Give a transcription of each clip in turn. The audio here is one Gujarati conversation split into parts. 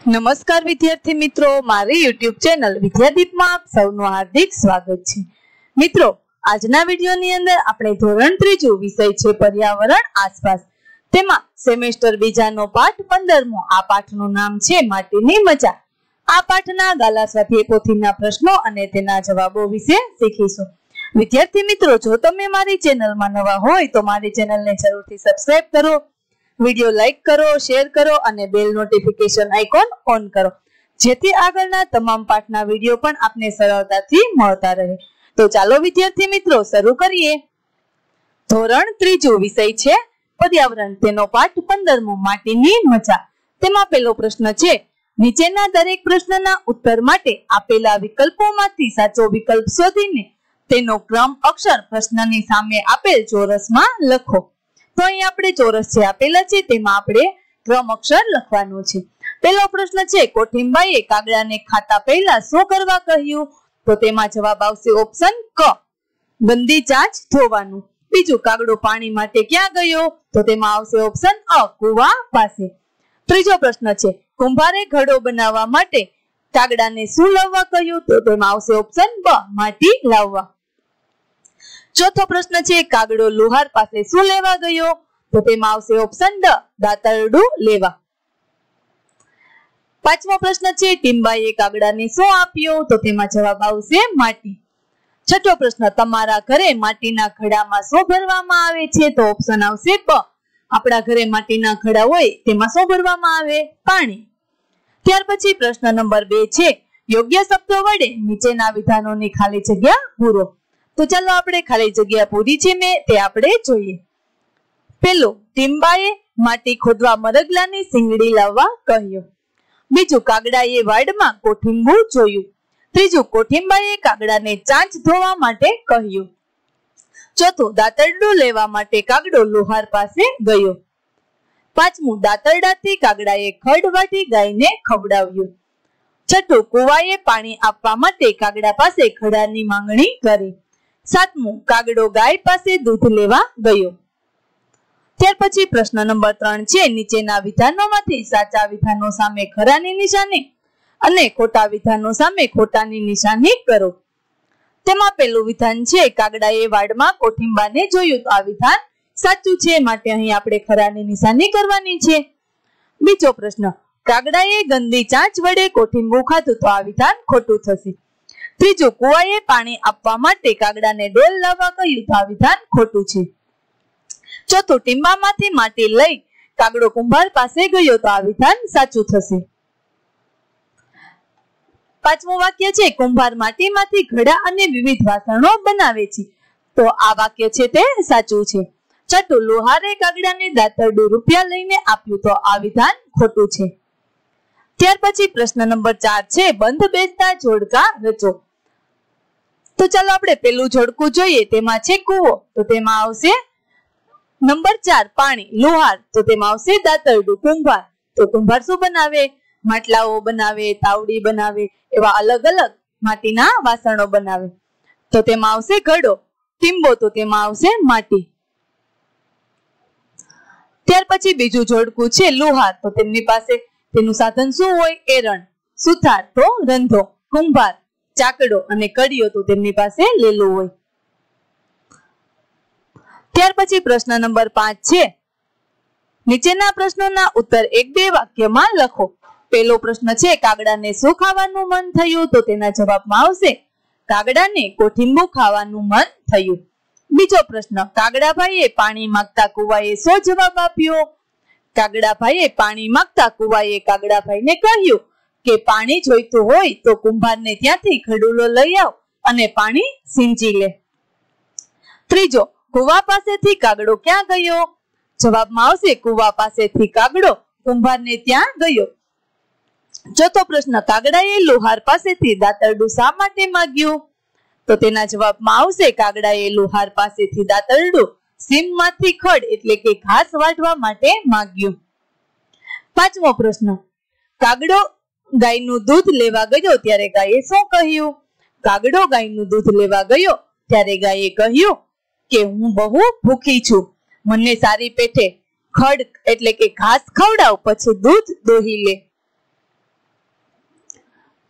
નમસ્કાર વિદ્યાર્થી મિત્રો, મારી YouTube ચેનલ વિદ્યાદીપમાં આપ સૌનું હાર્દિક સ્વાગત છે। મિત્રો, આજના વિડિયોની અંદર આપણે ધોરણ 3 વિષય છે પર્યાવરણ આસપાસ, તેમાં સેમેસ્ટર બીજાનો પાઠ 15મો। આ પાઠનું નામ છે માટીની મજા। આ પાઠના ગાલા સ્વાધ્યાય પોથીના પ્રશ્નો અને તેના જવાબો વિશે શીખીશું। વિદ્યાર્થી મિત્રો, જો તમે મારી ચેનલમાં નવા હોય તો મારી ચેનલને જરૂરથી સબસ્ક્રાઇબ કરો, વિડિયો લાઈક કરો, શેર કરો અને બેલ નોટિફિકેશન આઇકોન ઓન કરો, જેથી આગળના તમામ પાઠના વિડિયો પણ આપને સરળતાથી મળતા રહે। તો ચાલો વિદ્યાર્થી મિત્રો શરૂ કરીએ। ધોરણ 3 વિષય છે પર્યાવરણ, તેનો પાઠ 15મો માટીની મજા। તેમાં પહેલો પ્રશ્ન છે, નીચેના દરેક પ્રશ્નના ઉત્તર માટે આપેલા વિકલ્પોમાંથી સાચો વિકલ્પ શોધીને તેનો ક્રમ અક્ષર પ્રશ્નની સામે આપેલ ચોરસમાં લખો। તો અહીં આપણે ચોરસ જે આપેલા છે તેમાં આપણે ક્રમ અક્ષર લખવાનો છે। પહેલો પ્રશ્ન છે, કોઠીમબાઈએ કાગડાને ખાતા પહેલા શું કરવા કહ્યું? તો તેમાં જવાબ આવશે ઓપ્શન ક, ગંદી ચાંચ ધોવાનું। બીજું, કાગડો પાણી માટે ક્યાં ગયો? તો તેમાં આવશે ઓપ્શન અ, કુવા પાસે। ત્રીજો પ્રશ્ન છે, કુંભારે ઘડો બનાવવા માટે કાગડાને શું લાવવા કહ્યું? તો તેમાં આવશે ઓપ્શન બ, માટી લાવવા। ચોથો પ્રશ્ન છે, કાગડો લુહાર પાસે શું લેવા ગયો? તો તેમાં આવશે ઓપ્શન ડ, દાતરડું લેવા। પાંચમો પ્રશ્ન છે, ટીમ્બાએ કાગડાને શું આપ્યું? તો તેમાં જવાબ આવશે માટી। છઠ્ઠો પ્રશ્ન, તમારા ઘરે માટીના ઘડામાં શું ભરવામાં આવે છે? તો ઓપ્શન આવશે બ, આપણા ઘરે માટીના ઘડા હોય તેમાં શું ભરવામાં આવે? પાણી। ત્યાર પછી પ્રશ્ન નંબર 2 છે, યોગ્ય શબ્દો વડે નીચેના વિધાનોની ખાલી જગ્યા પૂરો। તો ચાલો આપણે ખાલી જગ્યા પૂરી છે મેં તે આપણે જોઈએ। પહેલો, ટીમ્બાએ માટી ખોદવા મરગલાની સિંગડી લાવવા કહ્યું। બીજું, કાગડાએ વાડમાં કોઠીંબું જોયું। ત્રીજું, કોઠીંબાએ કાગડાને ચાંચ ધોવા માટે કહ્યું। ચોથું, દાતરડું લેવા માટે કાગડો લુહાર પાસે ગયો। પાંચમું, દાતરડાથી કાગડાએ ખડ વાટી ગાયને ખવડાવ્યું। છઠ્ઠું, કુવાએ પાણી આપવા માટે કાગડા પાસે ખડાની માંગણી કરી। સાતમું, કાગડો ગાય પાસે દૂધ લેવા ગયો। ત્યાર પછી પ્રશ્ન નંબર 3 છે, નીચેના વિધાનોમાંથી સાચા વિધાનો સામે ખરાની નિશાની અને ખોટા વિધાનો સામે ખોટાની નિશાની કરો। તેમાં પહેલું વિધાન છે, કાગડાએ વાડમાં કોઠીંબાને જોયું। તો આ વિધાન સાચું છે, માટે અહીં આપણે ખરાની નિશાની કરવાની છે। બીજો પ્રશ્ન, કાગડાએ ગંદી ચાંચ વડે કોઠીંબું ખાધું। તો આ વિધાન ખોટું થશે। ત્રીજું, કુવાએ પાણી આપવા માટે કાગડાને ડોલ લાવવા કહ્યું। તો આ વિધાન ખોટું છે। ચોથું, ટીમ્બામાંથી માટી લઈ કાગડો કુંભાર પાસે ગયો। તો આ વિધાન સાચું થશે। પાંચમું વાક્ય છે, કુંભાર માટીમાંથી ઘડા અને વિવિધ વાસણો બનાવે છે। તો આ વાક્ય છે તે સાચું છે। છઠ્ઠું, લુહારે કાગડાને દાતરડું રૂપિયા લઈને આપ્યું। તો આ વિધાન ખોટું છે। ત્યાર પછી પ્રશ્ન નંબર 4 છે, બંધ બેસતા જોડકા રચો। તો ચાલો આપણે પેલું જોડકું જોઈએ, તેમાં છે કૂવો। તો તેમાં આવશે નંબર 4 પાણી, લુહાર। તો તેમાં આવશે દાતરડું, કુંભાર। તો કુંભાર શું બનાવે? માટલાઓ બનાવે, તાવડી બનાવે, એવા અલગ અલગ માટીના વાસણો બનાવે। તો તેમાં આવશે ઘડો, ટીમ્બો। તો તેમાં આવશે માટી। ત્યાર પછી બીજું જોડકું છે લુહાર। તો તેમની પાસે તેનું સાધન શું હોય? એરણ, સુથાર તો રંધો, કુંભાર ચાકડો અને કડીઓ તો તેમની પાસે લેલું હોય। ત્યાર પછી પ્રશ્ન નંબર 5 છે, નીચેના પ્રશ્નોના ઉત્તર 1-2 વાક્યમાં લખો। પહેલો પ્રશ્ન છે, કાગડાને શું ખાવાનું મન થયું? તો તેના જવાબમાં આવશે કાગડાને કોઠીંબું ખાવાનું મન થયું। બીજો પ્રશ્ન, કાગડાભાઈએ પાણી માંગતા કુવાએ શું જવાબ આપ્યો? કાગડાભાઈએ પાણી માંગતા કુવાએ કાગડાભાઈને કહ્યું કે પાણી જોઈતું હોય તો કુંભારને ત્યાંથી ખડુલો લઈ આવ અને પાણી સિંચી લે। ત્રીજો, કુવા પાસેથી કાગડો ક્યાં ગયો? જવાબમાં આવશે કુવા પાસેથી કાગડો કુંભારને ત્યાં ગયો। ચોથો પ્રશ્ન, કાગડાએ લુહાર પાસેથી દાતરડું શા માટે માંગ્યું? તો તેના જવાબમાં આવશે કાગડાએ લુહાર પાસેથી દાતરડું સીમમાંથી ખડ એટલે કે ઘાસ વાઢવા માટે માંગ્યું। પાંચમો પ્રશ્ન, કાગડો ગાયનું દૂધ લેવા ગયો ત્યારે ગાયે શું કહ્યું? કાગડો ગાયનું દૂધ લેવા ગયો ત્યારે ગાયે કહ્યું કે હું બહુ ભૂખી છું, મને સારી પેઠે ખડ એટલે કે ઘાસ ખવડાવ, પછી દૂધ દોહી લે।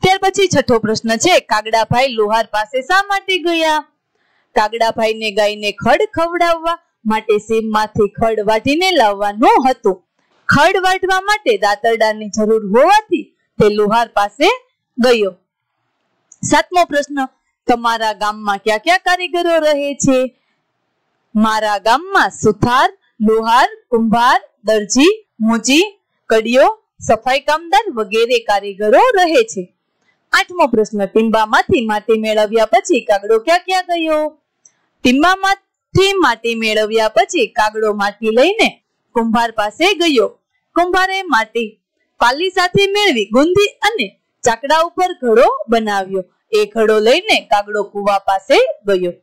ત્યાર પછી છઠ્ઠો પ્રશ્ન છે, કાગડાભાઈ લુહાર પાસે શા માટે ગયા? કાગડાભાઈને ગાયને ખડ ખવડાવવા માટે સીમમાંથી ખડ વાઢીને લાવવાનું હતું. ખડ વાઢવા માટે દાતરડાની જરૂર હોવાથી તે લુહાર પાસે ગયો. સાતમો પ્રશ્ન, તમારા ગામમાં કયા કયા કારીગરો રહે છે? મારા ગામમાં સુથાર, લુહાર, કુંભાર, દરજી, મોચી, કડિયો, સફાઈ કામદાર વગેરે કારીગરો રહે છે. આઠમો પ્રશ્ન, ટીંબામાંથી માટી મેળવ્યા પછી કાગડો ક્યાં ક્યાં ગયો? ટીંબામાંથી માટી મેળવ્યા પછી કાગડો માટી લઈને કુંભાર પાસે ગયો. કુંભારે માટી પાલી સાથે મેળવી ગુંદી અને ચાકડા ઉપર ઘડો બનાવ્યો. એ ઘડો લઈને કાગડો કુવા પાસે ગયો.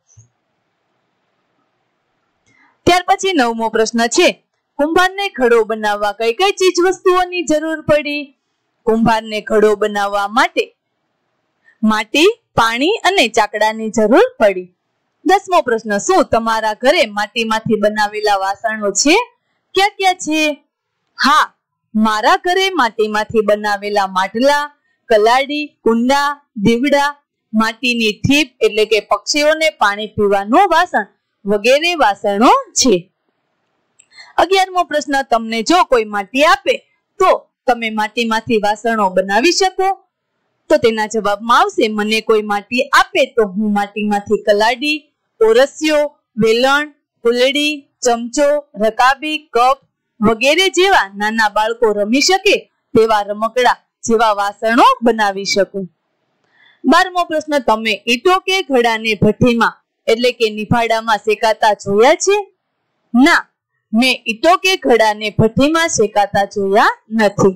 ત્યાર પછી નવમો પ્રશ્ન છે, કુંભારને ઘડો બનાવવા કઈ કઈ ચીજ વસ્તુઓની જરૂર પડી? કુંભારને ઘડો બનાવવા માટે માટી, પાણી અને ચાકડાની જરૂર પડી. દસમો પ્રશ્ન, શું તમારા ઘરે માટીમાંથી બનાવેલા વાસણો છે? ક્યાં ક્યાં છે? હા, મારા ઘરે માટીમાંથી બનાવેલા માટલા, કલાડી, કુંડા, દીવડા, માટીની ઠીપ એટલે કે પક્ષીઓને પાણી પીવાનું વાસણ વગેરે વાસણો છે. 11મો પ્રશ્ન, તમને જો કોઈ માટી આપે તો તમે માટીમાંથી વાસણો બનાવી શકો? તો તેના જવાબમાં આવશે, મને કોઈ માટી આપે તો હું માટીમાંથી કલાડી, ઓરસિયો, વેલણ, ફૂલડી, ચમચો, રકાબી, કપ વગેરે જેવા નાના બાળકો રમી શકે તેવા રમકડા જેવા વાસણો બનાવી શકું. 12મો પ્રશ્ન, તમે ઈંટો કે ઘડાને ભઠ્ઠીમાં એટલે કે નિભાડામાં શેકાતા જોયા છે? ના, મેં ઈંટો કે ઘડાને ભઠ્ઠીમાં શેકાતા જોયા નથી.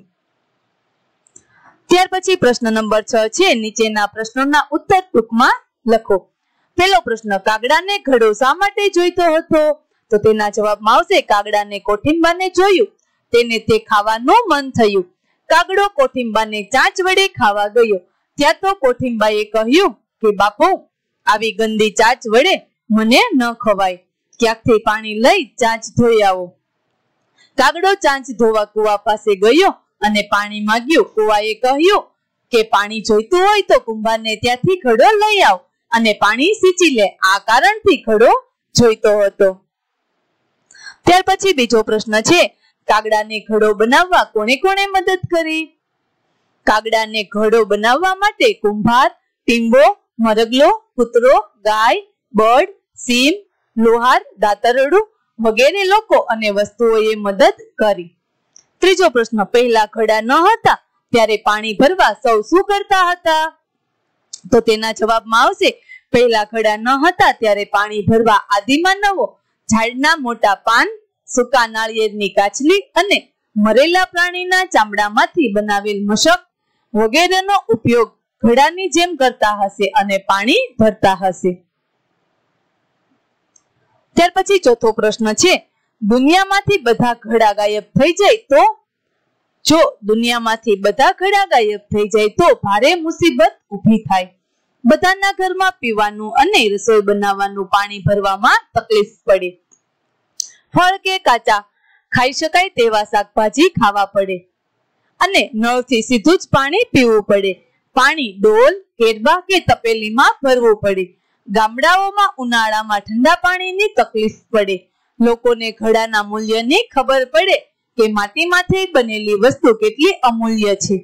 ત્યાર પછી પ્રશ્ન નંબર 6 છે, નીચેના પ્રશ્નોના ઉત્તર ટૂંકમાં લખો. પહેલો પ્રશ્ન, કાગડાને ઘડો શા માટે જોઈતો હતો? તો તેના જવાબમાં આવશે, કાગડાને કોઠીંબાને જોયું, તેને તે ખાવાનું મન થયું. કાગડો કોઠીંબાને ચાંચ વડે ખાવા ગયો. ત્યાં તો કોઠીંબાએ કહ્યું કે બાપુ, આવી ગંદી ચાંચ વડે મને ન ખવાય, ક્યાંકથી પાણી લઈ ચાંચ ધોઈ આવો. કાગડો ચાંચ ધોવા કુવા પાસે ગયો અને પાણી માંગ્યું. કુવાએ કહ્યું કે પાણી જોઈતું હોય તો કુંભારને ત્યાંથી ઘડો લઈ આવ અને પાણી સીંચી લે. આ કારણથી ઘડો જોઈતો હતો. ત્યાર પછી બીજો પ્રશ્ન છે, કાગડાને ઘડો બનાવવા કોણે કોણે મદદ કરી? કાગડાને ઘડો બનાવવા માટે કુંભાર, ટીંબો, મરગલો, કૂતરો, ગાય, બળ, સીમ, લુહાર, દાતરડું વગેરે લોકો અને વસ્તુઓએ મદદ કરી. ત્રીજો પ્રશ્ન, પહેલા ઘડા ન હતા ત્યારે પાણી ભરવા સૌ શું કરતા હતા? તો તેના જવાબમાં આવશે, પહેલા ઘડા ન હતા ત્યારે પાણી ભરવા આદિમાનવો ઝાડના મોટા પાન, સૂકા નાળિયેરની કાચલી અને મરેલા પ્રાણીના ચામડામાંથી બનાવેલ મશક વગેરેનો ઉપયોગ ઘડાની જેમ કરતા હશે અને પાણી ભરતા હશે. ત્યાર પછી ચોથો પ્રશ્ન છે, દુનિયામાંથી બધા ઘડા ગાયબ થઈ જાય તો? જો દુનિયામાંથી બધા ઘડા ગાયબ થઈ જાય તો ભારે મુસીબત ઊભી થાય. બધાના ઘરમાં પીવાનું અને રસોઈ બનાવવાનું પાણી ભરવામાં તકલીફ પડે. ફળ કે કાચા ખાઈ શકાય તેવા શાકભાજી ખાવા પડે અને નળથી સીધું જ પાણી પીવું પડે. પાણી ડોલ, કેરબા કે તપેલીમાં ભરવું પડે. ગામડાઓમાં ઉનાળામાં ઠંડા પાણીની તકલીફ પડે. લોકોને ઘડાના મૂલ્યની ખબર પડે કે માટીમાંથી બનેલી વસ્તુ કેટલી અમૂલ્ય છે.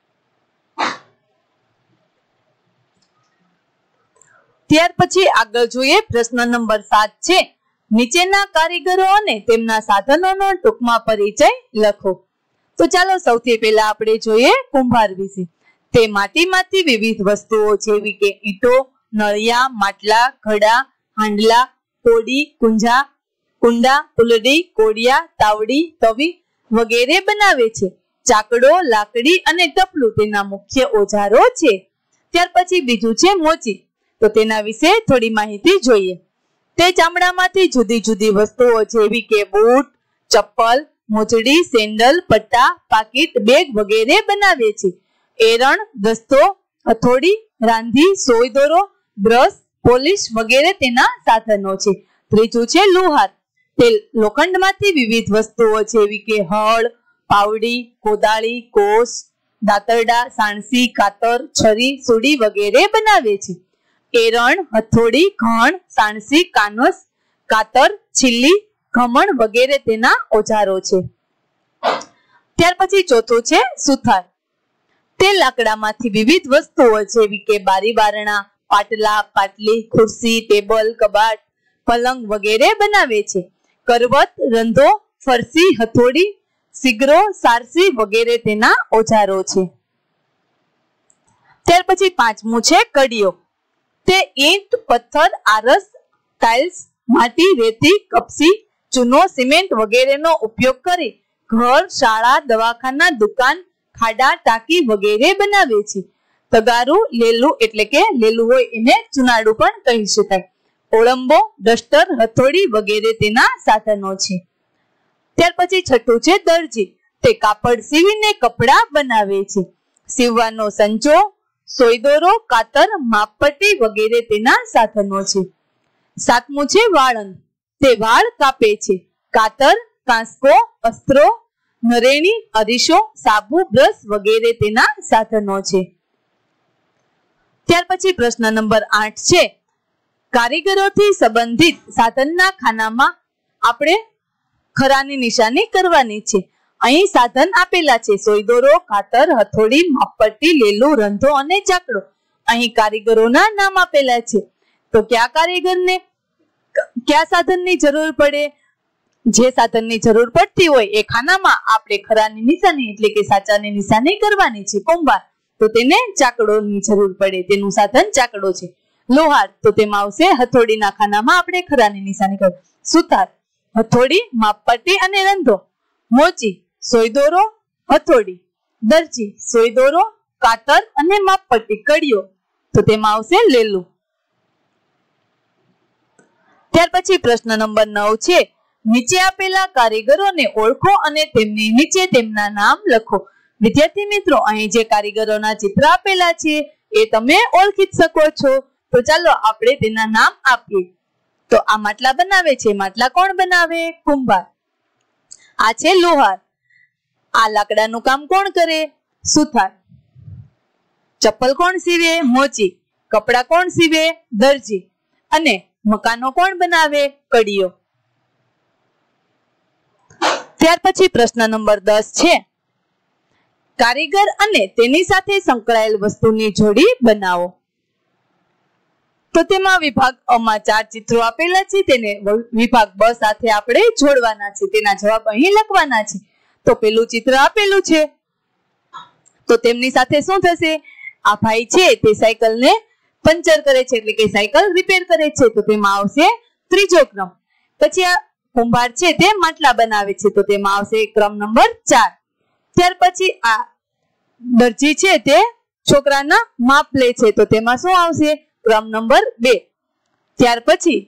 ત્યાર પછી આગળ જોઈએ પ્રશ્ન નંબર 7 છે, નીચેના કારીગરો અને તેમના સાધનોનો ટૂંકમાં પરિચય લખો. તો ચાલો સૌથી પહેલા આપણે જોઈએ કુંભાર વિશે. તે માટીમાંથી વિવિધ વસ્તુઓ જેવી કે ઈંટો, નળિયા, માટલા, ઘડા, હાંડલા, કોડી, કુંડા, ફૂલડી, કોડિયા, તાવડી, તવી વગેરે બનાવે છે. ચાકડો, લાકડી અને ટપલું તેના મુખ્ય ઓજારો છે. ત્યાર પછી બીજું છે મોચી. તો તેના વિશે થોડી માહિતી જોઈએ. તે ચામડામાંથી જુદી જુદી વસ્તુઓ જેવી કે બૂટ, ચપ્પલ, મોજડી, સેન્ડલ, પટ્ટા, પાકીટ, બેગ વગેરે બનાવે છે. એરણ, દસ્તો, હથોડી, રાંધી, સોય દોરો, બ્રશ, પોલિશ વગેરે તેના સાધનો છે. ત્રીજું છે લુહાર. તે લોખંડમાંથી વિવિધ વસ્તુઓ જેવી કે હળ, પાવડી, કોદાળી, કોસ, દાતરડા, સાણસી, કાતર, છરી, સુડી વગેરે બનાવે છે. એરણ, હથોડી, ઘણ, સાણસી, કાનસ, કાતર, છીલી, ઘમણ વગેરે તેના ઓજારો છે. ત્યાર પછી ચોથું છે સુથાર. તે લાકડામાંથી વિવિધ વસ્તુઓ જેવી કે બારી બારણા, પાટલા, પાટલી, ખુરશી, ટેબલ, કબાટ, પલંગ વગેરે બનાવે છે. કરવત, રંધો, ફરસી, હથોડી, સિગરો, સારસી વગેરે તેના ઓજારો છે. ત્યાર પછી પાંચમું છે કડીઓ. તે ઈંટ, પથ્થર, આરસ, ટાઇલ્સ, માટી, રેતી, કપસી, ચૂનો, સિમેન્ટ વગેરેનો ઉપયોગ કરી ઘર, શાળા, દવાખાના, દુકાન, ખાડા, ટાંકી વગેરે બનાવે છે. તગારું, લેલું એટલે કે લેલું હોય એને ચુનાડું પણ કહી શકાય. ઓળંબો, ડસ્ટર, હથોડી વગેરે તેના સાધનો છે. ત્યાર પછી છઠ્ઠું છે દરજી. તે કાપડ સીવીને કપડા બનાવે છે. સીવવાનો સંચો, સોયદોરો, કાતર, માપપટ્ટી વગેરે તેના સાધનો છે. સાતમું છે વાળંદ. તે વાળ કાપે છે. કાતર, કાંસકો, અસ્ત્રો, નરેણી, અરીસો, સાબુ, બ્રશ વગેરે તેના સાધનો છે. ત્યાર પછી પ્રશ્ન નંબર 8 છે કારીગરોથી સંબંધિત સાધનના ખાનામાં આપણે ખરાની નિશાની કરવાની છે. અહીં સાધન આપેલા છે સોયદોરો, કાતર, હથોડી, માપપટ્ટી, લેલું, રંધો અને ચાકડો. અહીં કારીગરોના નામ આપેલા છે. તો કયા કારીગરને કયા સાધનની જરૂર પડે? જે સાધનની જરૂર પડતી હોય એ ખાનામાં આપણે ખરાની નિશાની એટલે કે સાચાની નિશાની કરવાની છે. કુંભાર તો તેને ચાકડોની જરૂર પડે, તેનું સાધન ચાકડો છે. લોહાર તો તેમાં આવશે હથોડીના ખાનામાં આપણે ખરાની નિશાની કરવી. સુથાર હથોડી, માપપટ્ટી અને રંધો. મોચી સોયદોરો, હથોડી. દરજી સોયદોરો, કાતર અને માપપટ્ટી. કડીઓ તો તેમાં આવશે લેલું. ત્યાર પછી પ્રશ્ન નંબર 9 છે નીચે આપેલા કારીગરોને ઓળખો અને તેમની નીચે તેમના નામ લખો. વિદ્યાર્થી મિત્રો, અહીં જે કારીગરોના ચિત્ર આપેલા છે એ તમે ઓળખી શકો છો. તો ચાલો આપણે તેના નામ આપીએ. તો આ માટલા બનાવે છે. માટલા કોણ બનાવે? કુંભાર. આ છે લોહાર. આ લાકડાનું કામ કોણ કરે? સુથાર. ચપ્પલ કોણ સીવે? મોચી. કપડા કોણ સીવે? દરજી. અને મકાનો કોણ બનાવે? કડીઓ. ત્યાર પછી પ્રશ્ન નંબર 10 છે કારીગર અને તેની સાથે સંકળાયેલ વસ્તુની જોડી બનાવો. તો તેમાં વિભાગ અ માં 4 ચિત્રો આપેલા છે. તેને વિભાગ બ સાથે આપણે જોડવાના છે. તેના જવાબ અહીં લખવાના છે. તો પેલું ચિત્ર આપેલું છે તો તેમની સાથે શું થશે? આ ભાઈ છે તે સાયકલને પંચર કરે છે એટલે કે સાયકલ રિપેર કરે છે. તો તેમાં આવશે ત્રીજો ક્રમ. પછી આ કુંભાર છે તે માટલા બનાવે છે. તો તેમાં આવશે ક્રમ નંબર 4. ત્યાર પછી આ દરજી છે તે છોકરાના માપ લે છે. તો તેમાં શું આવશે? ક્રમ નંબર 2. ત્યાર પછી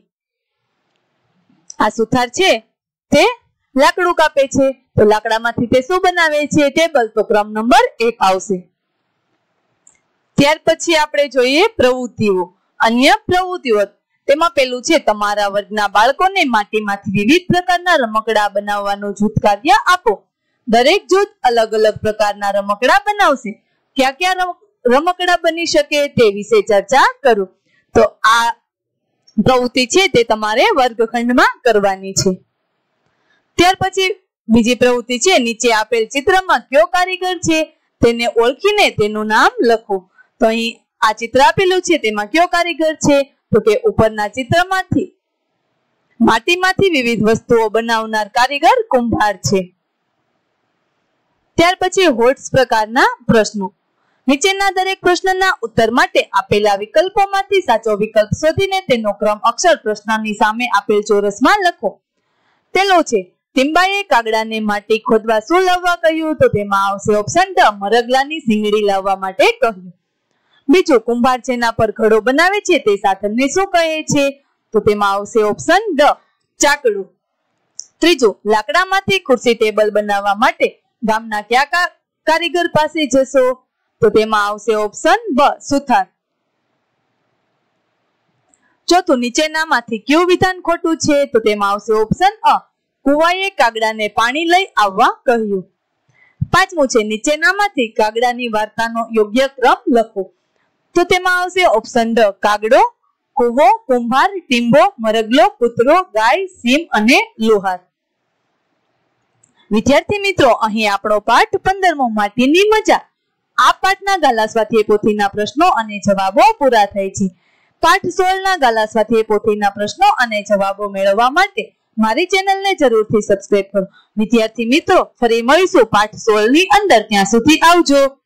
આ સુથાર છે તે લાકડું કાપે છે. તો લાકડામાંથી તે શું બનાવે છે? ટેબલ. તો ક્રમ નંબર 1 આવશે. ત્યાર પછી આપણે જોઈએ પ્રવૃત્તિઓ. અન્ય પ્રવૃત્તિઓ. તેમાં પેલું છે તમારા વર્ગના બાળકોને માટીમાંથી વિવિધ પ્રકારના રમકડા બનાવવાનું જૂથ કાર્ય આપો. દરેક જૂથ અલગ અલગ પ્રકારના રમકડા બનાવશે. કયા કયા રમકડા બની શકે તે વિશે ચર્ચા કરો. તો આ પ્રવૃત્તિ છે તે તમારે વર્ગખંડમાં કરવાની છે. ત્યાર પછી બીજી પ્રવૃત્તિ છે નીચે આપેલ ચિત્રમાં કયો કારીગર છે તેને ઓળખીને તેનું નામ લખો. તો અહીં આ ચિત્ર આપેલું છે તેમાં કયો કારીગર છે? તો કે ઉપરના ચિત્રમાંથી માટીમાંથી વિવિધ વસ્તુઓ બનાવનાર કારીગર કુંભાર છે. ત્યાર પછી હોટ્સ પ્રકારના પ્રશ્નો. નીચેના દરેક પ્રશ્નના ઉત્તર માટે આપેલા વિકલ્પોમાંથી સાચો વિકલ્પ શોધીને તેનો ક્રમ અક્ષર પ્રશ્નની સામે આપેલ ચોરસમાં લખો. પેલો છે ટીમ્બાએ કાગડાને માટી ખોદવા શું લાવવા કહ્યું? તો તેમાં આવશે ઓપ્શન ડ મરગલાની શીંગડી લાવવા માટે કહ્યું. બીજું કુંભાર જેના પર ઘડો બનાવે છે તે સાધનને શું કહે છે? તો તેમાં આવશે ઓપ્શન ડ ચાકડું. ત્રીજું લાકડામાંથી ખુરશી ટેબલ બનાવવા માટે ગામના કયા કારીગર પાસે જશો? તો તેમાં આવશે ઓપ્શન બ સુથાર. ચોથું નીચેનામાંથી કયું વિધાન ખોટું છે? તો તેમાં આવશે ઓપ્શન અ કુવાએ કાગડાને પાણી લઈ આવવા કહ્યું. પાંચમું છે નીચેનામાંથી કાગડાની વાર્તાનો યોગ્ય ક્રમ લખો. તો તેમાં આવશે ઓપ્શન ડ કાગડો, કૂવો, કુંભાર, ટીંબો, મરગલો, કૂતરો, ગાય, સિંહ અને લુહાર. વિદ્યાર્થી મિત્રો, અહીં આપણો પાઠ 15મો માટીની મજા. આ પાઠના ગાલા સ્વાધ્યાય પોથીના પ્રશ્નો અને જવાબો પૂરા થાય છે. પાઠ 16ના ગાલા સ્વાધ્યાય પોથીના પ્રશ્નો અને જવાબો મેળવવા માટે મારી ચેનલને જરૂરથી સબસ્ક્રાઇબ કરો. વિદ્યાર્થી મિત્રો, ફરી મળીશું પાઠ 16 ની અંદર. ત્યાં સુધી આવજો.